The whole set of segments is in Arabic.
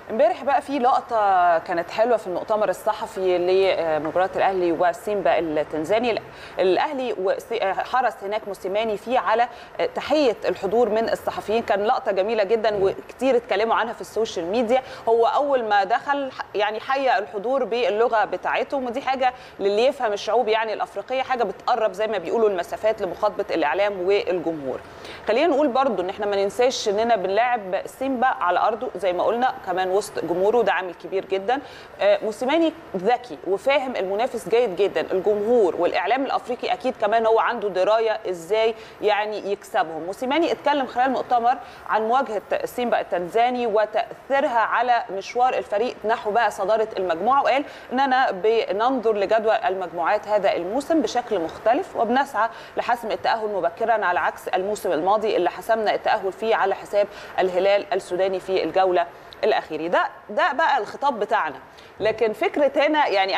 امبارح بقى في لقطه كانت حلوه في المؤتمر الصحفي لمباراه الاهلي وسيمبا التنزاني. الاهلي حرص هناك موسيماني فيه على تحيه الحضور من الصحفيين، كان لقطه جميله جدا وكتير اتكلموا عنها في السوشيال ميديا. هو اول ما دخل يعني حيا الحضور باللغه بتاعتهم، ودي حاجه للي يفهم الشعوب يعني الافريقيه، حاجه بتقرب زي ما بيقولوا المسافات لمخاطبه الاعلام والجمهور. خلينا نقول برضو ان احنا ما ننساش اننا بنلاعب سيمبا على ارضه زي ما قلنا، كمان وسط جمهوره، ده عامل كبير جدا. موسيماني ذكي وفاهم المنافس جيد جدا، الجمهور والاعلام الافريقي اكيد كمان هو عنده درايه ازاي يعني يكسبهم. موسيماني اتكلم خلال المؤتمر عن مواجهه سيمبا التنزاني وتاثيرها على مشوار الفريق نحو بقى صداره المجموعه، وقال اننا بننظر لجدول المجموعات هذا الموسم بشكل مختلف وبنسعى لحسم التاهل مبكرا على عكس الموسم الماضي اللي حسمنا التاهل فيه على حساب الهلال السوداني في الجوله الاخيره. ده بقى الخطاب بتاعنا. لكن فكره هنا يعني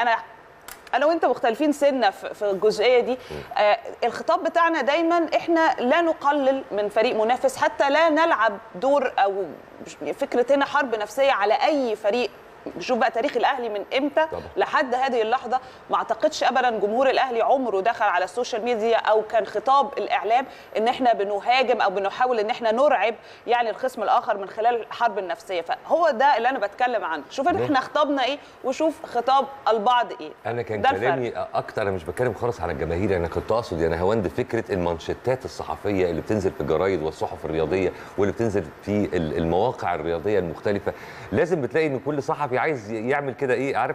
انا وانت مختلفين سنه في الجزئيه دي. الخطاب بتاعنا دايما احنا لا نقلل من فريق منافس، حتى لا نلعب دور او فكره هنا حرب نفسيه على اي فريق. بشوف بقى تاريخ الاهلي من امتى طبعا لحد هذه اللحظه، ما اعتقدش ابدا جمهور الاهلي عمره دخل على السوشيال ميديا او كان خطاب الاعلام ان احنا بنهاجم او بنحاول ان احنا نرعب يعني الخصم الاخر من خلال الحرب النفسيه. فهو ده اللي انا بتكلم عنه. شوف احنا خطابنا ايه وشوف خطاب البعض ايه. انا كان كلامي اكتر، انا مش بتكلم خالص على الجماهير، انا كنت اقصد يعني هوند فكره المانشيتات الصحفيه اللي بتنزل في الجرايد والصحف الرياضيه واللي بتنزل في المواقع الرياضيه المختلفه. لازم بتلاقي ان كل صحفي عايز يعمل كده ايه، عارف،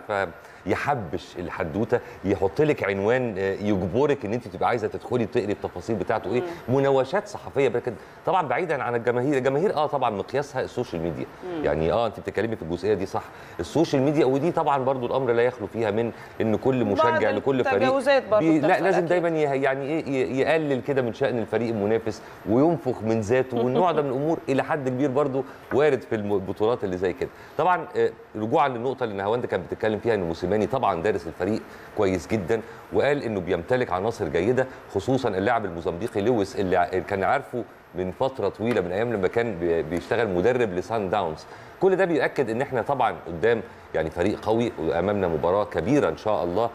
يحبش الحدوته، يحط لك عنوان يجبرك ان انت تبقى عايزه تدخلي تقري التفاصيل بتاعته ايه، مناوشات صحفيه طبعا بعيدا عن الجماهير. الجماهير طبعا مقياسها السوشيال ميديا، يعني انت بتتكلمي في الجزئيه دي صح، السوشيال ميديا، ودي طبعا برضو الامر لا يخلو فيها من ان كل مشجع لكل فريق لا لازم دايما يعني ايه يقلل كده من شأن الفريق المنافس وينفخ من ذاته، والنوع ده من الامور الى حد كبير برضو وارد في البطولات اللي زي كده. طبعا رجوعا للنقطه اللي نهاوند كانت بتتكلم فيها، ان موسيماني طبعا دارس الفريق كويس جدا، وقال انه بيمتلك عناصر جيده، خصوصا اللاعب الموزمبيقي لويس اللي كان عارفه من فتره طويله، من ايام لما كان بيشتغل مدرب لسان داونز. كل ده بيأكد ان احنا طبعا قدام يعني فريق قوي، وامامنا مباراه كبيره ان شاء الله،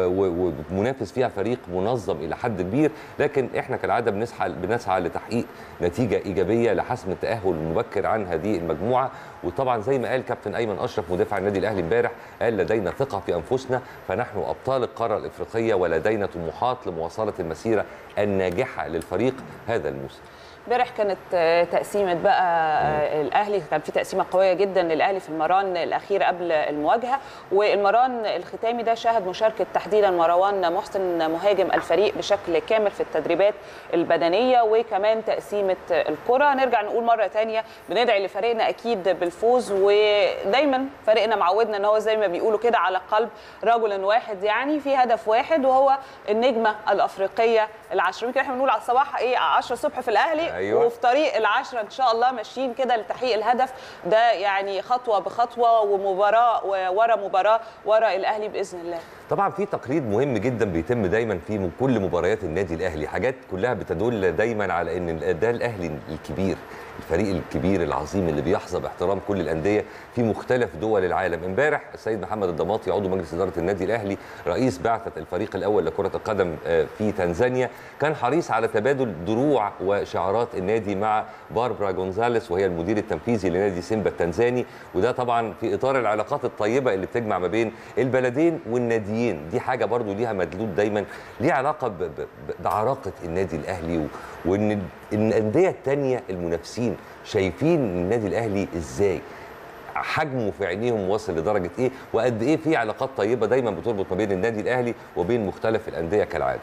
ومنافس فيها فريق منظم الى حد كبير، لكن احنا كالعاده بنسعى لتحقيق نتيجه ايجابيه لحسم التاهل المبكر عن هذه المجموعه. وطبعا زي ما قال كابتن ايمن اشرف مدافع النادي الاهلي امبارح، قال لدينا ثقه في انفسنا، فنحن ابطال القاره الافريقيه ولدينا طموحات لمواصله المسيره الناجحه للفريق هذا الموسم. امبارح كانت تقسيمه بقى الاهلي، كان في تقسيمه قويه جدا للاهلي في المران الاخير قبل المواجهه، والمران الختامي ده شهد مشاركه تحديدا مروان محسن مهاجم الفريق بشكل كامل في التدريبات البدنيه، وكمان تقسيمه الكره. نرجع نقول مره ثانيه بندعي لفريقنا اكيد بالفوز، ودايما فريقنا معودنا ان هو زي ما بيقولوا كده على قلب رجل واحد، يعني في هدف واحد وهو النجمه الافريقيه العشره. يمكن احنا بنقول على الصباح 10 الصبح في الاهلي، أيوة. وفي طريق العشرة ان شاء الله ماشيين كده لتحقيق الهدف ده، يعني خطوه بخطوه ومباراه ورا مباراه ورا الاهلي باذن الله. طبعا في تقليد مهم جدا بيتم دايما في كل مباريات النادي الاهلي، حاجات كلها بتدل دايما على ان ده الاهلي الكبير، الفريق الكبير العظيم اللي بيحظى باحترام كل الانديه في مختلف دول العالم. امبارح السيد محمد الضماطي عضو مجلس اداره النادي الاهلي رئيس بعثه الفريق الاول لكره القدم في تنزانيا، كان حريص على تبادل دروع وشعارات النادي مع باربرا جونزاليس، وهي المدير التنفيذي لنادي سيمبا التنزاني، وده طبعا في اطار العلاقات الطيبه اللي بتجمع ما بين البلدين والناديين. دي حاجه برضو ليها مدلول دايما ليها علاقه بعراقه النادي الاهلي، وان الانديه الثانيه المنافسين شايفين النادي الاهلي ازاي، حجمه في عينيهم واصل لدرجه ايه، وقد ايه في علاقات طيبه دايما بتربط ما بين النادي الاهلي وبين مختلف الانديه كالعاده.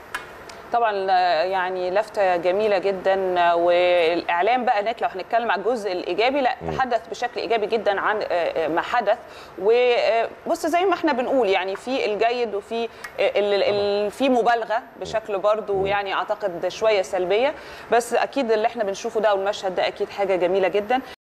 طبعا يعني لفته جميله جدا. والاعلام بقى هناك لو هنتكلم على الجزء الايجابي، لا تحدث بشكل ايجابي جدا عن ما حدث. وبص زي ما احنا بنقول يعني في الجيد وفي في مبالغه بشكل برضو يعني اعتقد شويه سلبيه، بس اكيد اللي احنا بنشوفه ده والمشهد ده اكيد حاجه جميله جدا.